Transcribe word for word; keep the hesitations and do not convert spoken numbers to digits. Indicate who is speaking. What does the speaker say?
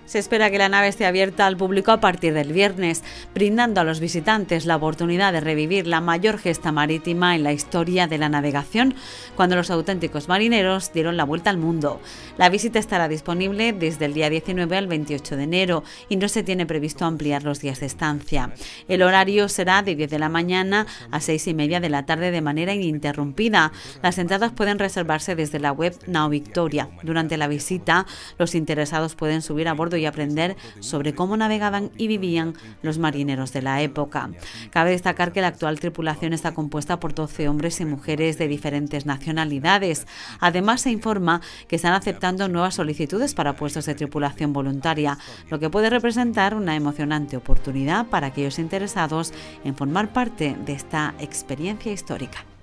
Speaker 1: Se espera que la nave esté abierta al público a partir del viernes, brindando a los visitantes la oportunidad de revivir la mayor gesta marítima en la historia de la navegación, cuando los auténticos marineros dieron la vuelta al mundo. La visita estará disponible desde el día diecinueve al veintiocho de enero y no se tiene previsto ampliar los días de estancia. El horario será de diez de la mañana a seis y media de la tarde de manera ininterrumpida. Las entradas pueden reservarse desde la web Nao Victoria. Durante la visita, los interesados pueden subir a bordo y aprender sobre cómo navegaban y vivían los marineros de la época. Cabe destacar que la actual tripulación está compuesta por doce hombres y mujeres de diferentes nacionalidades. Además, se informa que están aceptando nuevas solicitudes para puestos de tripulación voluntaria, lo que puede representar una emocionante oportunidad para aquellos interesados en formar parte de esta experiencia histórica.